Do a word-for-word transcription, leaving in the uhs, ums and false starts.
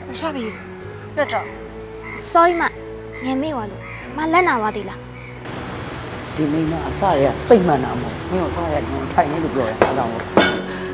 ရှာပြီလွတ်တော့ sorry မငယ်မေ့သွားလို့မလက်နာပါသေးလားဒီမိန်းမအစတွေကစိတ်မှန်တာမဟုတ်မင်းကိုစားရရင်ထိုင်နေလို့ပြောတယ်အားကြောင့်